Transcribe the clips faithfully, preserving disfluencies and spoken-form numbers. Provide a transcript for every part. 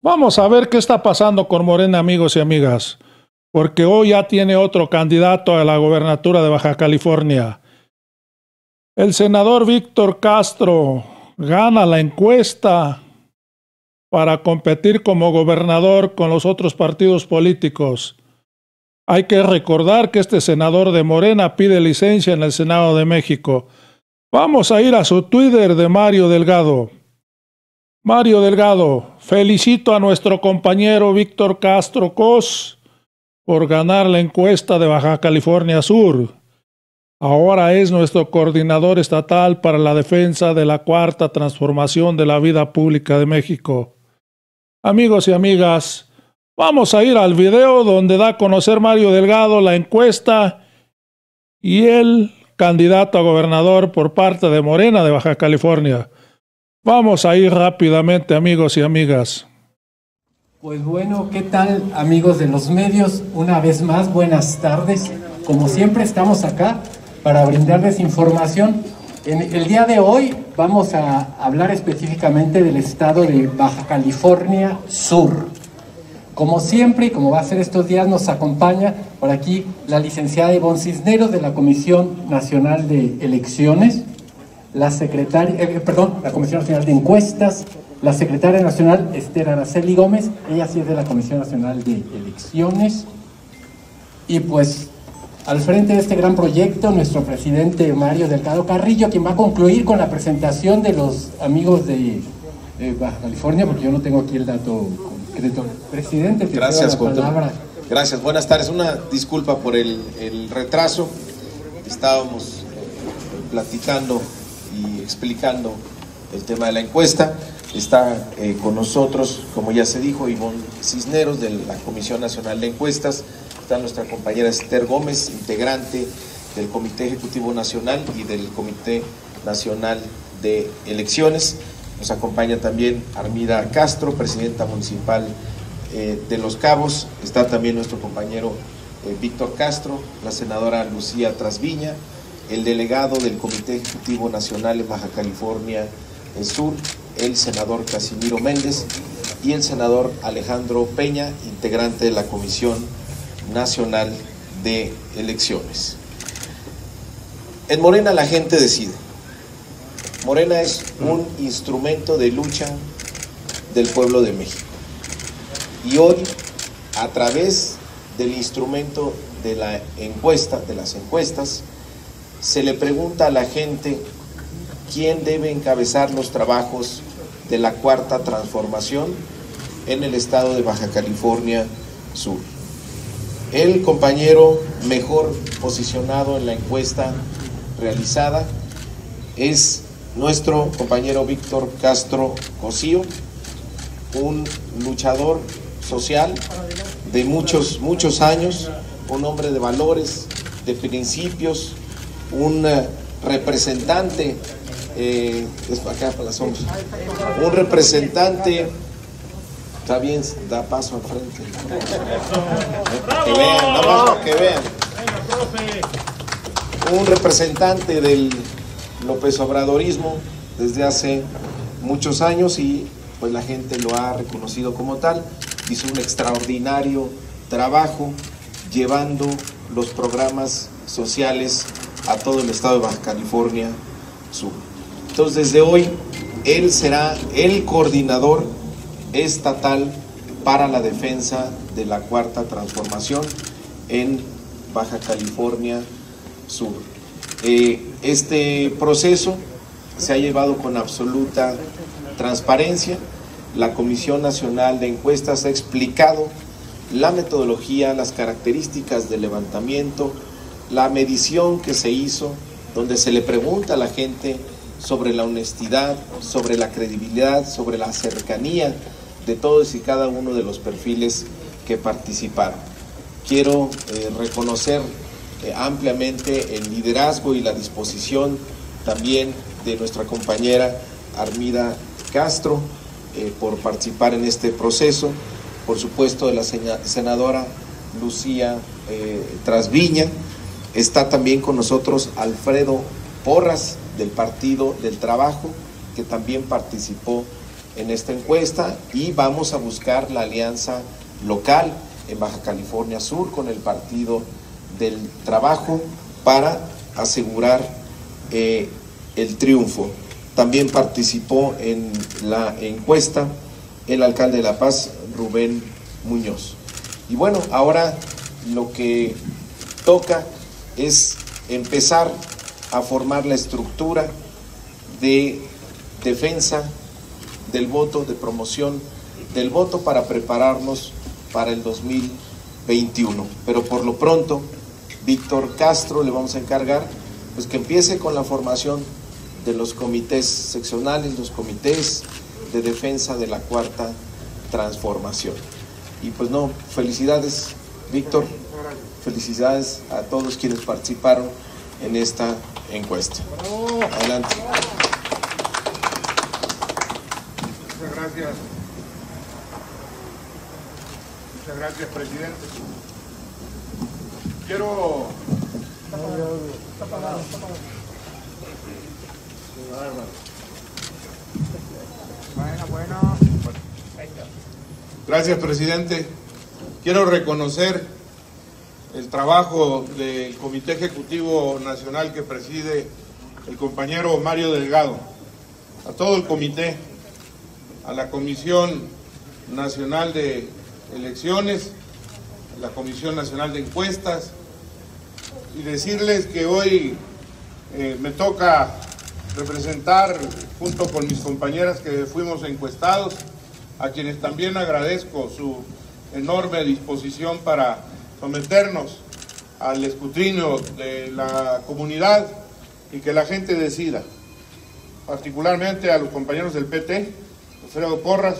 Vamos a ver qué está pasando con Morena, amigos y amigas, porque hoy ya tiene otro candidato a la gobernatura de Baja California. El senador Víctor Castro gana la encuesta para competir como gobernador con los otros partidos políticos. Hay que recordar que este senador de Morena pide licencia en el Senado de México. Vamos a ir a su Twitter de Mario Delgado. Mario Delgado, felicito a nuestro compañero Víctor Castro Cos por ganar la encuesta de Baja California Sur. Ahora es nuestro coordinador estatal para la defensa de la cuarta transformación de la vida pública de México. Amigos y amigas, vamos a ir al video donde da a conocer Mario Delgado la encuesta y el candidato a gobernador por parte de Morena de Baja California. Vamos a ir rápidamente, amigos y amigas. Pues bueno, ¿qué tal, amigos de los medios? Una vez más, buenas tardes. Como siempre, estamos acá para brindarles información. En el día de hoy vamos a hablar específicamente del estado de Baja California Sur. Como siempre, y como va a ser estos días, nos acompaña por aquí la licenciada Ivonne Cisneros de la Comisión Nacional de Elecciones, la secretaria, eh, perdón, la Comisión Nacional de Encuestas, la secretaria nacional Esther Araceli Gómez, ella sí es de la Comisión Nacional de Elecciones, y pues al frente de este gran proyecto, nuestro presidente Mario Delgado Carrillo, quien va a concluir con la presentación de los amigos de eh, Baja California, porque yo no tengo aquí el dato concreto. Presidente, te Gracias, cedo la palabra. Gracias, buenas tardes. Una disculpa por el, el retraso. Estábamos eh, platicando y explicando el tema de la encuesta. Está eh, con nosotros, como ya se dijo, Ivonne Cisneros de la Comisión Nacional de Encuestas. Está nuestra compañera Esther Gómez, integrante del Comité Ejecutivo Nacional y del Comité Nacional de Elecciones. Nos acompaña también Armida Castro, presidenta municipal eh, de Los Cabos. Está también nuestro compañero eh, Víctor Castro, la senadora Lucía Trasviña, el delegado del Comité Ejecutivo Nacional en Baja California Sur, el senador Casimiro Méndez y el senador Alejandro Peña, integrante de la Comisión Nacional de Elecciones. En Morena la gente decide. Morena es un instrumento de lucha del pueblo de México. Y hoy, a través del instrumento de la encuesta, de las encuestas, se le pregunta a la gente quién debe encabezar los trabajos de la cuarta transformación en el estado de Baja California Sur. El compañero mejor posicionado en la encuesta realizada es nuestro compañero Víctor Castro Cosío, un luchador social de muchos, muchos años, un hombre de valores, de principios, un representante, eh, es acá para la sombra, un representante, está bien, da paso al frente, que vean, nada más para que vean, un representante del López Obradorismo desde hace muchos años y pues la gente lo ha reconocido como tal. Hizo un extraordinario trabajo llevando los programas sociales a todo el estado de Baja California Sur. Entonces desde hoy él será el coordinador estatal para la defensa de la cuarta transformación en Baja California Sur. Eh, este proceso se ha llevado con absoluta transparencia. La Comisión Nacional de Encuestas ha explicado la metodología, las características del levantamiento, la medición que se hizo, donde se le pregunta a la gente sobre la honestidad, sobre la credibilidad, sobre la cercanía de todos y cada uno de los perfiles que participaron. Quiero eh, reconocer eh, ampliamente el liderazgo y la disposición también de nuestra compañera Armida Castro eh, por participar en este proceso, por supuesto de la senadora Lucía eh, Trasviña. Está también con nosotros Alfredo Porras del Partido del Trabajo, que también participó en esta encuesta y vamos a buscar la alianza local en Baja California Sur con el Partido del Trabajo para asegurar eh, el triunfo. También participó en la encuesta el alcalde de La Paz, Rubén Muñoz. Y bueno, ahora lo que toca es empezar a formar la estructura de defensa del voto, de promoción del voto para prepararnos para el dos mil veintiuno. Pero por lo pronto, Víctor Castro le vamos a encargar pues que empiece con la formación de los comités seccionales, los comités de defensa de la Cuarta Transformación. Y pues no, felicidades Víctor, felicidades a todos quienes participaron en esta encuesta. Adelante. Muchas gracias. Muchas gracias, presidente. Quiero... Está apagado, está apagado. Bueno, bueno. Gracias, presidente. Quiero reconocer el trabajo del Comité Ejecutivo Nacional que preside el compañero Mario Delgado, a todo el comité, a la Comisión Nacional de Elecciones, a la Comisión Nacional de Encuestas, y decirles que hoy eh, me toca representar, junto con mis compañeras que fuimos encuestados, a quienes también agradezco su enorme disposición para someternos al escrutinio de la comunidad y que la gente decida, particularmente a los compañeros del P T, Alfredo Porras,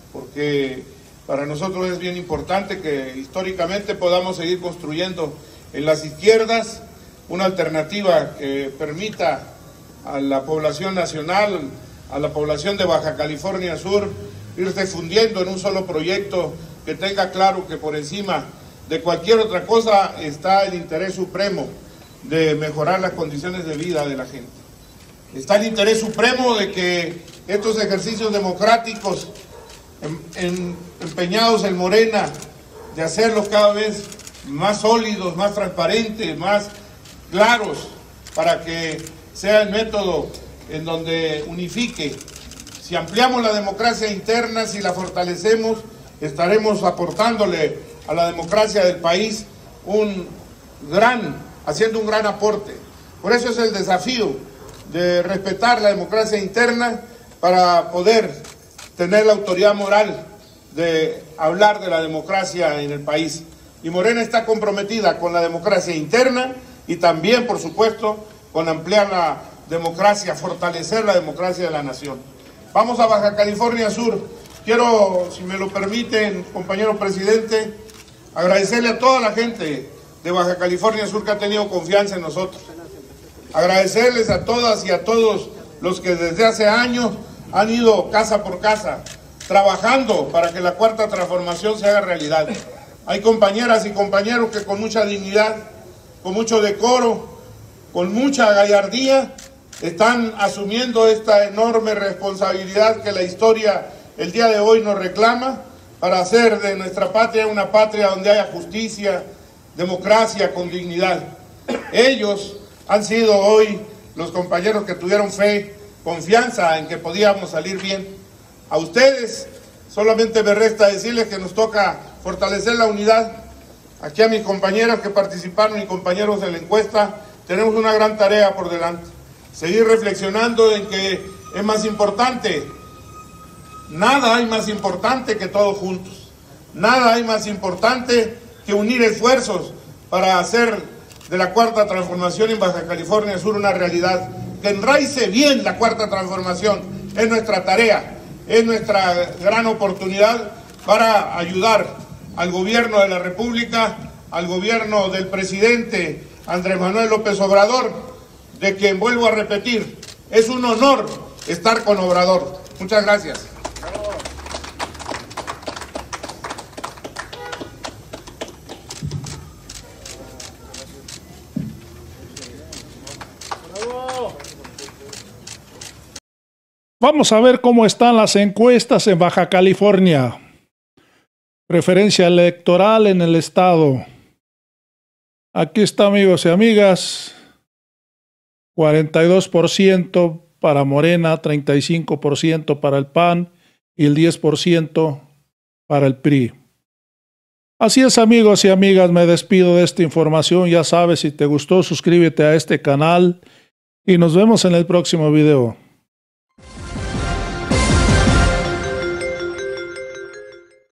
porque para nosotros es bien importante que históricamente podamos seguir construyendo en las izquierdas una alternativa que permita a la población nacional, a la población de Baja California Sur, irse fundiendo en un solo proyecto que tenga claro que por encima de cualquier otra cosa está el interés supremo de mejorar las condiciones de vida de la gente. Está el interés supremo de que estos ejercicios democráticos em, em, empeñados en Morena, de hacerlos cada vez más sólidos, más transparentes, más claros, para que sea el método en donde unifique. Si ampliamos la democracia interna, si la fortalecemos, estaremos aportándole a la democracia del país un gran, haciendo un gran aporte. Por eso es el desafío de respetar la democracia interna para poder tener la autoridad moral de hablar de la democracia en el país. Y Morena está comprometida con la democracia interna y también, por supuesto, con ampliar la democracia, fortalecer la democracia de la nación. Vamos a Baja California Sur. Quiero, si me lo permiten, compañero presidente, agradecerle a toda la gente de Baja California Sur que ha tenido confianza en nosotros. Agradecerles a todas y a todos los que desde hace años han ido casa por casa, trabajando para que la Cuarta Transformación se haga realidad. Hay compañeras y compañeros que con mucha dignidad, con mucho decoro, con mucha gallardía, están asumiendo esta enorme responsabilidad que la historia el día de hoy nos reclama para hacer de nuestra patria una patria donde haya justicia, democracia con dignidad. Ellos han sido hoy los compañeros que tuvieron fe, confianza en que podíamos salir bien. A ustedes solamente me resta decirles que nos toca fortalecer la unidad. Aquí a mis compañeras que participaron y compañeros de la encuesta, tenemos una gran tarea por delante. Seguir reflexionando en que es más importante, nada hay más importante que todos juntos. Nada hay más importante que unir esfuerzos para hacer de la Cuarta Transformación en Baja California Sur una realidad. Que enraice bien la Cuarta Transformación. Es nuestra tarea, es nuestra gran oportunidad para ayudar al gobierno de la República, al gobierno del presidente Andrés Manuel López Obrador, de quien vuelvo a repetir, es un honor estar con Obrador. Muchas gracias. Vamos a ver cómo están las encuestas en Baja California. Preferencia electoral en el estado. Aquí está, amigos y amigas. cuarenta y dos por ciento para Morena, treinta y cinco por ciento para el P A N y el diez por ciento para el P R I. Así es, amigos y amigas, me despido de esta información. Ya sabes, si te gustó, suscríbete a este canal y nos vemos en el próximo video.